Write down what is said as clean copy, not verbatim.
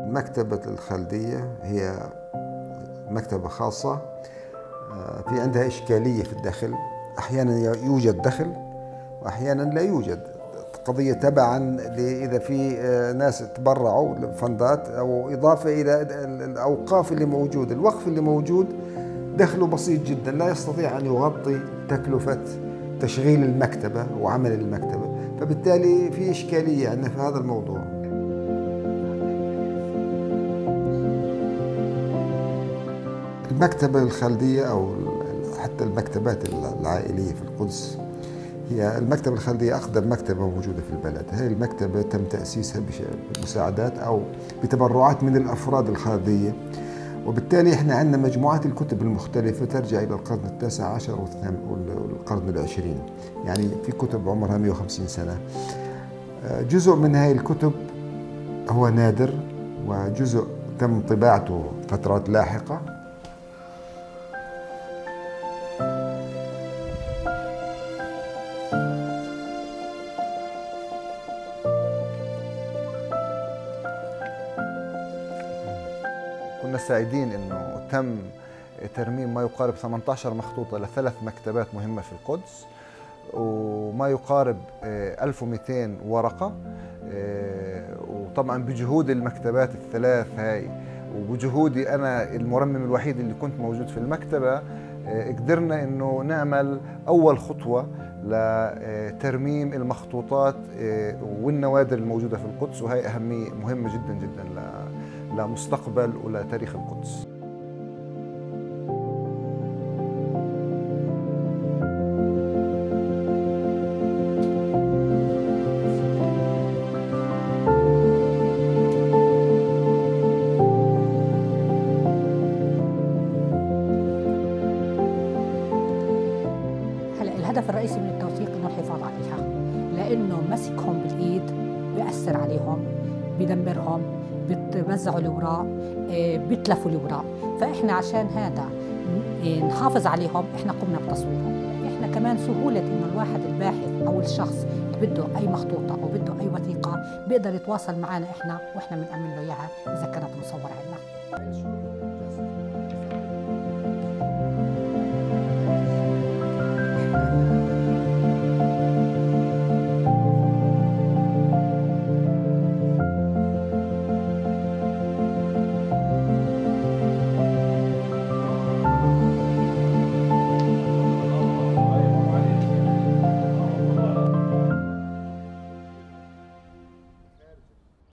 مكتبة الخلدية هي مكتبة خاصة في عندها إشكالية في الدخل. أحيانا يوجد دخل وأحيانا لا يوجد. قضية تبعا إذا في ناس تبرعوا فندات أو إضافة إلى الأوقاف اللي موجودة. الوقف اللي موجود دخله بسيط جدا، لا يستطيع أن يغطي تكلفة تشغيل المكتبة وعمل المكتبة، فبالتالي في إشكالية عندنا في هذا الموضوع. المكتبة الخلدية أو حتى المكتبات العائلية في القدس، هي المكتبة الخلدية أقدم مكتبة موجودة في البلد. هذه المكتبة تم تأسيسها بمساعدات أو بتبرعات من الأفراد الخلدية، وبالتالي احنا عندنا مجموعات الكتب المختلفة ترجع إلى القرن التاسع عشر والقرن العشرين، يعني في كتب عمرها 150 سنة. جزء من هذه الكتب هو نادر، وجزء تم طباعته فترات لاحقة. كنا سعيدين انه تم ترميم ما يقارب 18 مخطوطة لثلاث مكتبات مهمة في القدس، وما يقارب 1200 ورقة، وطبعا بجهود المكتبات الثلاث هاي وبجهودي أنا المرمم الوحيد اللي كنت موجود في المكتبة، قدرنا إنه نعمل أول خطوة لترميم المخطوطات والنوادر الموجودة في القدس، وهي أهمية مهمة جدا جدا لمستقبل ولتاريخ القدس. الهدف الرئيسي من التوثيق انه الحفاظ عليها، لانه مسكهم بالايد بيأثر عليهم، بيدمرهم، بتوزعوا الاوراق، بيتلفوا الاوراق. فاحنا عشان هذا نحافظ عليهم احنا قمنا بتصويرهم. احنا كمان سهوله انه الواحد الباحث او الشخص اللي بده اي مخطوطه او بده اي وثيقه بيقدر يتواصل معنا احنا، واحنا بنأمن له اياها اذا كانت مصوره عندنا.